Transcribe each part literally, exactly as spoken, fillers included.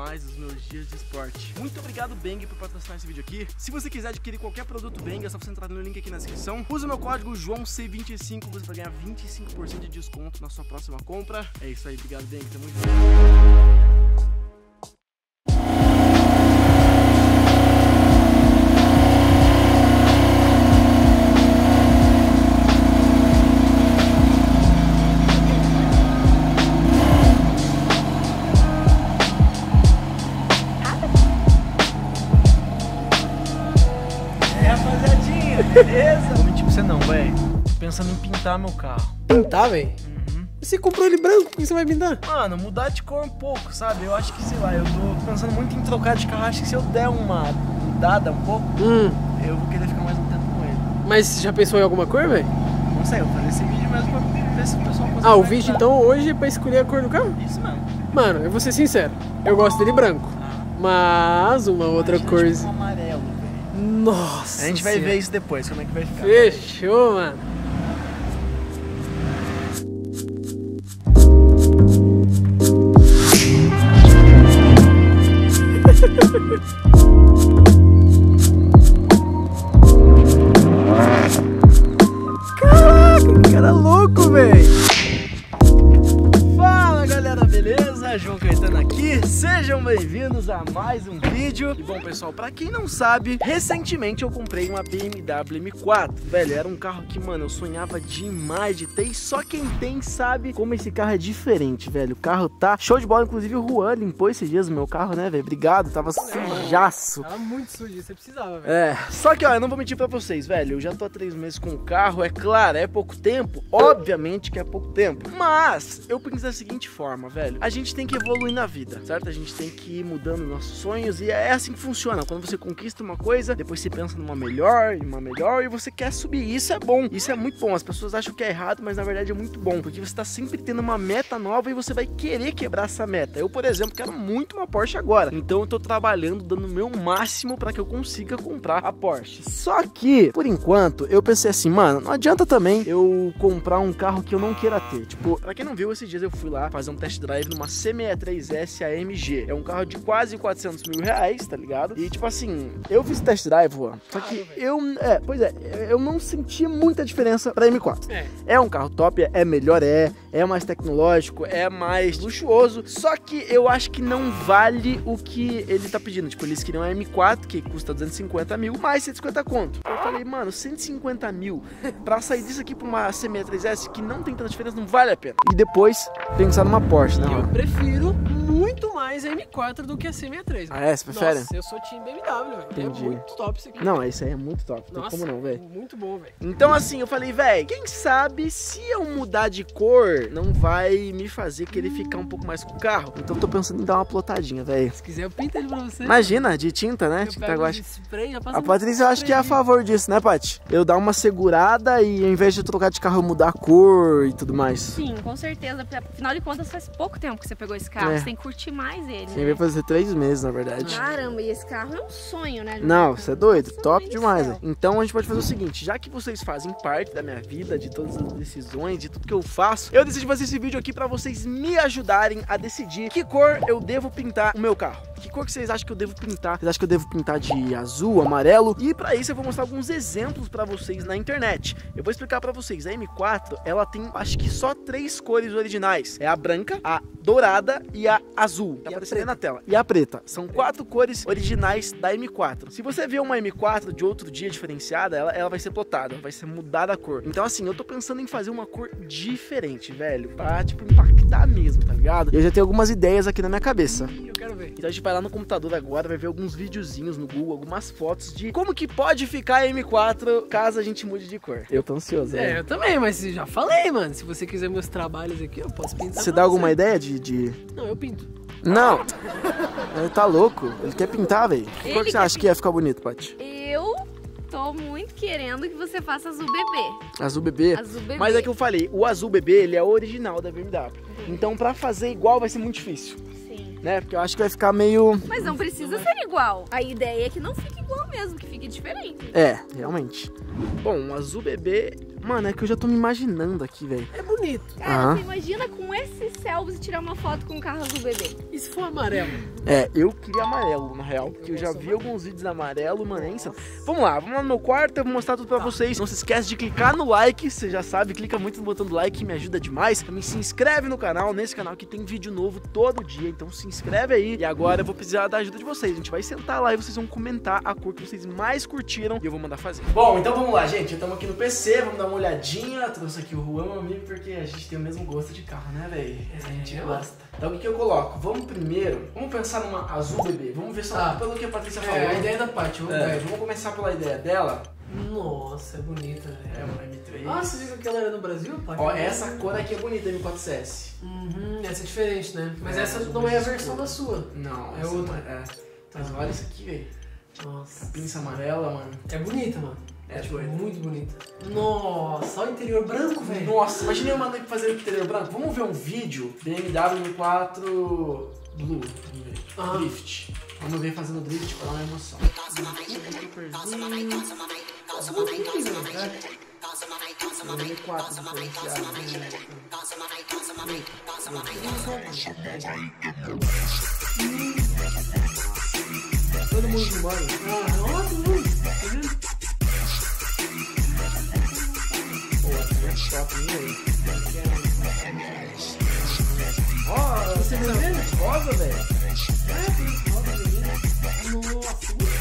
mais os meus dias de esporte. Muito obrigado, Bang, por patrocinar esse vídeo aqui. Se você quiser adquirir qualquer produto Bang, é só você entrar no link aqui na descrição. Usa o meu código João C vinte e cinco, você vai ganhar vinte e cinco por cento de desconto na sua próxima compra. É isso aí, obrigado, Bang, tamo junto. Beleza? Vou mentir pra você não, velho. Pensando em pintar meu carro. Pintar, velho? Uhum. Você comprou ele branco, por que você vai pintar? Mano, mudar de cor um pouco, sabe? Eu acho que, sei lá, eu tô pensando muito em trocar de carro. Acho que se eu der uma mudada um pouco, Hum. eu vou querer ficar mais um tempo com ele. Mas você já pensou em alguma cor, velho? Não sei, eu vou fazer esse vídeo mesmo pra ver se o pessoal consegue. Ah, o vídeo então hoje é pra escolher a cor do carro? Isso mesmo. Mano, eu vou ser sincero, eu gosto dele branco. Ah. Mas uma outra Imagina, cor. tipo, um amarelo, velho. Nossa. A gente vai senhora. ver isso depois, como é que vai ficar. Fechou, mano. Caraca, que cara louco, velho. Fala, galera, beleza? João Caetano aqui, sejam bem-vindos a mais um vídeo. E bom, pessoal, pra quem não sabe, recentemente eu comprei uma B M W M quatro. Velho, era um carro que, mano, eu sonhava demais de ter. E só quem tem sabe como esse carro é diferente, velho. O carro tá show de bola, inclusive o Juan limpou esses dias o meu carro, né, velho? Obrigado, tava sujaço. Tava muito sujo, você precisava, velho. É, só que, ó, eu não vou mentir pra vocês, velho. Eu já tô há três meses com o carro, é claro, é pouco tempo. Obviamente que é pouco tempo. Mas eu penso da seguinte forma, velho. A gente tem que evoluir na vida, certo? A gente tem que ir mudando nossos sonhos e é assim que funciona. Quando você conquista uma coisa, depois você pensa numa melhor, em uma melhor e você quer subir. Isso é bom, isso é muito bom. As pessoas acham que é errado, mas na verdade é muito bom, porque você tá sempre tendo uma meta nova e você vai querer quebrar essa meta. Eu, por exemplo, quero muito uma Porsche agora. Então eu tô trabalhando, dando o meu máximo para que eu consiga comprar a Porsche. Só que, por enquanto, eu pensei assim, mano, não adianta também eu comprar um carro que eu não queira ter. Tipo, pra quem não viu, esses dias eu fui lá fazer um test drive numa C sessenta e três S A M G. É um carro de quase quatrocentos mil reais, tá ligado? E tipo assim, eu fiz test drive, Juan, só que eu, é, pois é, eu não senti muita diferença pra M quatro. É, é um carro top, é melhor, é, é mais tecnológico, é mais luxuoso, só que eu acho que não vale o que ele tá pedindo. Tipo, eles queriam a M quatro, que custa duzentos e cinquenta mil, mais cento e cinquenta conto. Eu falei, mano, cento e cinquenta mil pra sair disso aqui pra uma C sessenta e três S, que não tem tanta diferença, não vale a pena. E depois, pensar numa Porsche, né, Eu Juan? prefiro muito mais a M quatro do que a C sessenta e três. Ah, é? Você prefere? Nossa, eu sou time B M W, velho. É Entendi. muito top isso aqui. Não, isso aí é muito top. Não tem Nossa, como não, velho. muito bom, velho. Então assim, eu falei, velho, quem sabe se eu mudar de cor, não vai me fazer querer ficar um pouco mais com o carro. Então eu tô pensando em dar uma plotadinha, velho. Se quiser, eu pinto ele pra você. Imagina, de tinta, né? eu Tinta pego guache. de spray, já passa A um Patrícia eu acho que é a sprayzinho. favor disso, né, Paty? Eu dar uma segurada e ao invés de trocar de carro eu mudar a cor e tudo mais. Sim, com certeza, porque afinal de contas faz pouco tempo que você pegou esse carro, É. você tem que curtir mais ele, Sim, né? vai fazer três meses, na verdade. Caramba, e esse carro é um sonho, né? Não, você é doido, Nossa, top mãe do demais. céu. Né? Então a gente pode fazer o seguinte, já que vocês fazem parte da minha vida, de todas as decisões, de tudo que eu faço, eu decidi fazer esse vídeo aqui pra vocês me ajudarem a decidir que cor eu devo pintar o meu carro. Que cor que vocês acham que eu devo pintar? Vocês acham que eu devo pintar de azul, amarelo? E pra isso eu vou mostrar alguns exemplos pra vocês na internet. Eu vou explicar pra vocês, a M quatro, ela tem acho que só três cores originais. É a branca, a dourada e a azul. Tá aparecendo aí na tela. E a preta. São quatro cores originais da M quatro. Se você ver uma M quatro de outro dia diferenciada, ela, ela vai ser plotada, vai ser mudada a cor. Então assim, eu tô pensando em fazer uma cor diferente, velho, pra tipo impactar mesmo, tá ligado? E eu já tenho algumas ideias aqui na minha cabeça. Eu quero ver. Então a gente vai lá no computador agora, vai ver alguns videozinhos no Google, algumas fotos de como que pode ficar a M quatro caso a gente mude de cor. Eu tô ansioso, É, né? eu também, mas já falei, mano. Se você quiser meus trabalhos aqui, eu posso pintar. Você pra dá alguma ideia de... de... Não, eu pinto. Não! Ele tá louco, ele quer pintar, velho. Que Ele cor que você quer acha que ia ficar bonito, Paty? Eu tô muito querendo que você faça azul bebê. Azul bebê? Azul bebê. Mas é que eu falei, o azul bebê, ele é o original da B M W. Então pra fazer igual vai ser muito difícil, Sim. né? Porque eu acho que vai ficar meio... Mas não precisa ser igual. A ideia é que não fique igual mesmo, que fique diferente. É, realmente. Bom, o azul bebê Mano, é que eu já tô me imaginando aqui, velho. É bonito. Cara, Ah. você imagina com esse céu você tirar uma foto com o carro azul bebê. E se for amarelo? É, eu queria amarelo, na real, porque eu já vi alguns vídeos amarelo, mano, é insano. Vamos lá, vamos lá no meu quarto, eu vou mostrar tudo pra vocês. Não se esquece de clicar no like, você já sabe, clica muito no botão do like, que me ajuda demais. Também se inscreve no canal, nesse canal que tem vídeo novo todo dia, então se inscreve aí. E agora eu vou precisar da ajuda de vocês, a gente vai sentar lá e vocês vão comentar a cor que vocês mais curtiram e eu vou mandar fazer. Bom, então vamos lá, gente, estamos aqui no P C, vamos dar uma olhadinha. Trouxe aqui o Juan, meu amigo, porque a gente tem o mesmo gosto de carro, né, velho? A gente gosta. Então o que, que eu coloco? Vamos primeiro, vamos pensar numa azul bebê, vamos ver só Tá. pelo que a Patrícia É, falou. a ideia da Paty, vamos É, ver. vamos começar pela ideia dela. Nossa, é bonita, É velho. uma M três. Ah, você viu que ela era no Brasil, Paty? Ó, essa cor aqui é bonita, M quatro C S. Uhum, essa é diferente, né? Mas É, essa azul não é a mais versão escuro. da sua. Não, É essa outra. não é. Mas olha isso aqui, velho. Nossa. Pinça amarela, mano. É bonita, mano. É tipo, doido. muito bonita. Nossa, olha o interior branco, velho. Nossa, imagina eu mandei fazer o interior branco. Vamos ver um vídeo B M W M quatro Blue. Vamos ver. Ah. Drift. Vamos ver fazendo drift pra dar uma emoção. Nossa, muito lindo, velho. M quatro diferenciado. Todo mundo de mano. Ah, nossa, mano. Tá vendo? Pô, é top, hein, ó, você tá vendo? Rosa, velho. É, tem esse modo ali, né? Nossa, muito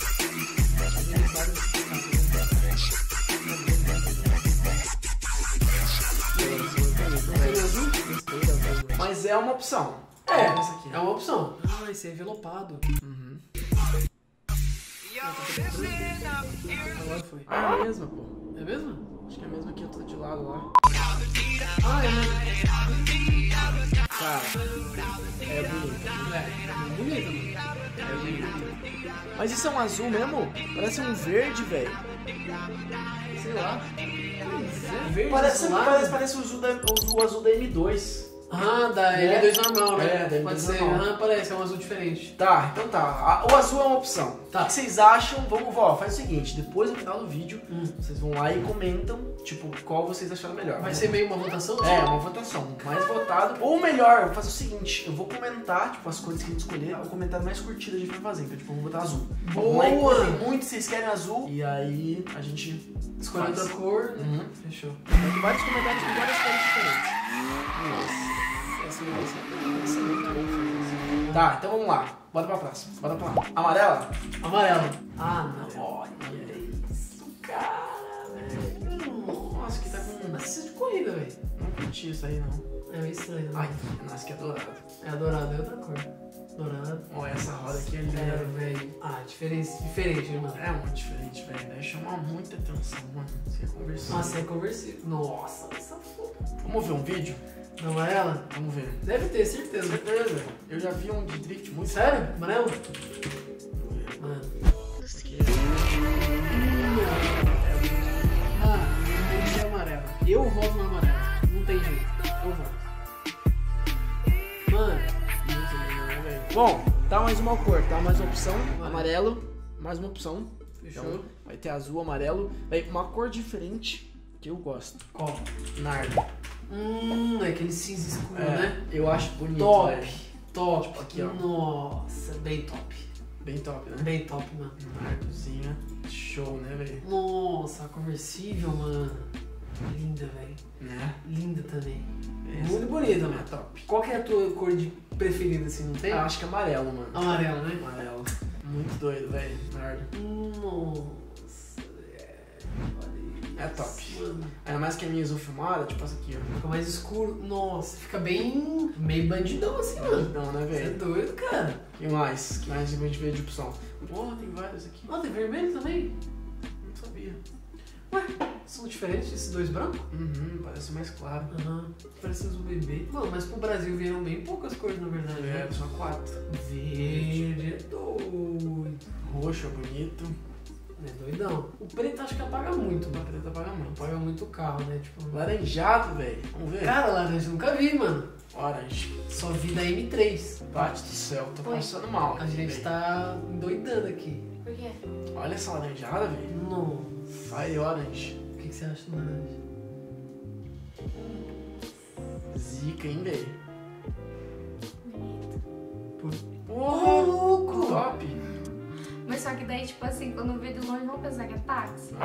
Mas é uma opção. É, essa aqui. é uma opção. Ah, esse é envelopado. Uhum. Agora foi. Ah, é a mesma, pô. É mesmo? Acho que é a mesma que eu tô de lado lá. Ah, é mesmo. Cara, é bonito. É, bonito, mano. É bonito. Mas isso é um azul mesmo? Parece um verde, velho. Sei lá. É verde Parece, azulado. parece, parece o, azul da, o, o azul da M dois. Ah, da Né? M dois normal, né? É, da M dois Pode ser. normal. Ah, parece, é um azul diferente. Tá, então tá. A- O azul é uma opção. Tá. O que vocês acham? Vamos, ó, faz o seguinte. Depois no final do vídeo, Hum. vocês vão lá e comentam, tipo, qual vocês acharam melhor. Vai Vamos- ser meio uma votação? É, uma votação. Mais votado. Ou melhor, eu vou fazer o seguinte: eu vou comentar, tipo, as cores que a gente escolher, o comentário mais curtido a gente vai fazer. Então, tipo, eu vou botar azul. Vamos lá e Boa! comentem muito se vocês querem azul. E aí a gente Escolhe faz. outra cor. Uhum. Fechou. Tem vários comentários com várias cores diferentes. Nossa. Essa é uma Isso é muito bom fazer isso. Tá, então vamos lá. Bora pra próxima. Bora pra lá. Amarela? amarelo. Ah, não. Olha isso, cara, velho. Nossa, que tá com. Mas isso é de corrida, velho. Não curti isso aí, não. É meio estranho, né? Ai, nossa, que é dourado. É dourado, é outra cor. Dourado. Olha, essa roda aqui é É, linda. velho. Ah, diferente, diferente, mano. É muito diferente, velho. Deve chamar muita atenção, mano. Você conversando. Nossa, é conversível. Nossa, essa foto. Vamos ver um vídeo? Na amarela? Vamos ver. Deve ter, certeza. Certeza. Eu já vi um de drift muito. Sério? Amarelo? Vamos ver. Mano. Aqui. Ah, tem que ser amarelo. Eu voto no amarelo. Não tem jeito. Eu voto. Mano. Muito lindo, né, velho? Bom, tá mais uma cor, tá? Mais uma opção. Amarelo. Mais uma opção. Fechou. Então, vai ter azul, amarelo. Vai uma cor diferente que eu gosto. Qual? Nardo. Hum, é aquele cinza escuro, É, né? eu acho bonito, Top. velho. Top. Tipo aqui, ó. Nossa, bem top. Bem top, né? Bem top, mano. Nardozinha. Show, né, velho? Nossa, a conversível, mano. Linda, velho. Né? Linda também. Essa Muito bonita, é mano. top. Qual que é a tua cor de preferida, assim, não tem? Eu acho que é amarelo, mano. Amarelo, né? Amarelo. Muito doido, velho. Nardo. Nossa, velho. Olha É isso, top. Mano. Ainda mais que a minha azul filmada, tipo essa aqui, ó. Fica mais escuro. Nossa, fica bem. meio bandidão assim, mano. Não, né, Você é velho? doido, cara. E mais? Que mais a gente vê de opção? Porra, tem vários aqui. Ó, tem vermelho também? Não sabia. Ué, são diferentes esses dois brancos? Uhum, parece mais claro. Aham. Parece azul bebê. Mano, mas pro Brasil vieram bem poucas cores, na verdade. É, né? só quatro. Verde é doido. Roxo é bonito. É doidão. O preto acho que apaga muito, A mano. preta apaga muito. Apaga muito o carro, né? Tipo. Laranjado, velho. Vamos ver? Cara, laranja eu nunca vi, mano. Orange. Só vi da M três. Bate do céu, tô Oi. passando mal. A gente velho. tá endoidando aqui. Por quê? Olha essa laranjada, velho. Não. Fire Orange. O que, que você acha do laranja? Zica, hein, velho? Ô, louco! Top! Mas só que daí, tipo assim, quando vê de longe, vão pensar que é táxi.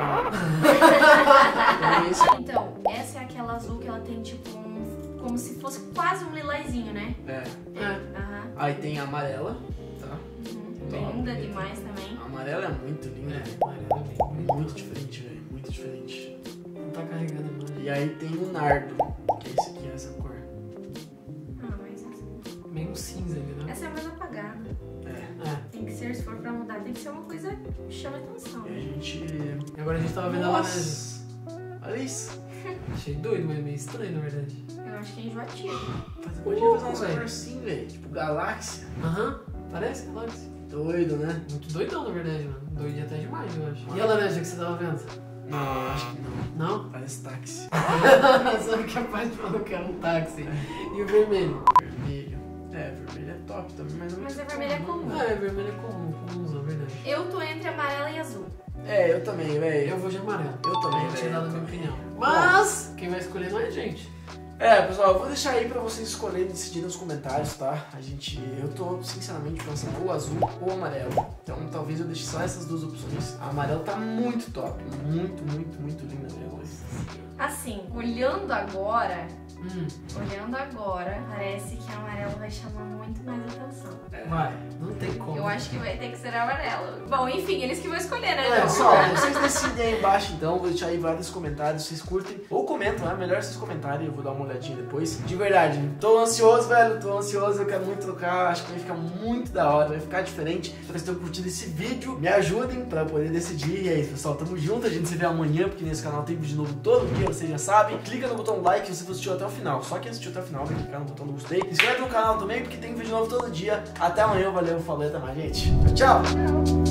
É isso. Então, essa é aquela azul que ela tem, tipo, um, como se fosse quase um lilazinho, né? É. É. Aham. Aí tem a amarela, tá? Uhum. Linda demais também. A amarela é muito linda. É, amarelo é bem. Muito diferente, velho. Muito diferente. Não tá carregando mais. E aí tem o nardo, que é esse aqui, essa cor. Ah, mas essa, Meio cinza ali, né? essa é mais apagada. É. É. Tem que ser, se for pra mudar, tem que ser uma coisa que chame atenção. E a gente... E agora a gente tava vendo a laranja. Nossa! Olha isso. Achei doido, mas meio estranho, na verdade. Eu acho que é enjoativo. Faz- Podia fazer umas velho. cores assim, velho. Tipo galáxia. Aham, parece galáxia. Doido, né? Muito doidão, na verdade, mano. Doido até demais, eu acho. E a laranja que você tava vendo? Não, acho que não. Não? Parece táxi. Sabe que a parte falou que era um táxi. E o vermelho? Vermelho. É, vermelho é top também, mas não Mas a vermelha é comum. Ah, é, vermelho é comum, comum, na verdade. Eu tô entre amarela e azul. É, eu também, velho. Eu vou de amarelo. Eu também, Eu tinha velho. dado a minha opinião. Mas, quem vai escolher não é a gente. É, pessoal, eu vou deixar aí pra vocês escolherem, decidirem nos comentários, tá? A gente, eu tô sinceramente pensando ou azul ou amarelo. Então talvez eu deixe só essas duas opções. A amarela tá muito top, muito, muito, muito linda mesmo. Assim, olhando agora, Hum, olhando agora, parece que a amarela vai chamar muito mais atenção. vai, não tem como. Eu acho que vai ter que ser amarelo. Bom, enfim, eles que vão escolher, né? É, Não. pessoal, vocês decidem aí embaixo então, vou deixar aí vários comentários, vocês curtem ou comentam, né? Melhor vocês comentarem, eu vou dar uma olhadinha depois. De verdade, tô ansioso, velho, tô ansioso, eu quero muito trocar, acho que vai ficar muito da hora, vai ficar diferente. Espero que vocês tenham curtido esse vídeo, me ajudem pra poder decidir. E é isso, pessoal, tamo junto, a gente se vê amanhã, porque nesse canal tem vídeo novo todo dia, vocês já sabem. Clica no botão like se você assistiu até o final, só quem assistiu até o final vai clicar no botão do gostei. Se inscreve no canal também, porque tem vídeo novo todo dia. Até amanhã, valeu, falou, até mais, gente. Tchau! Não.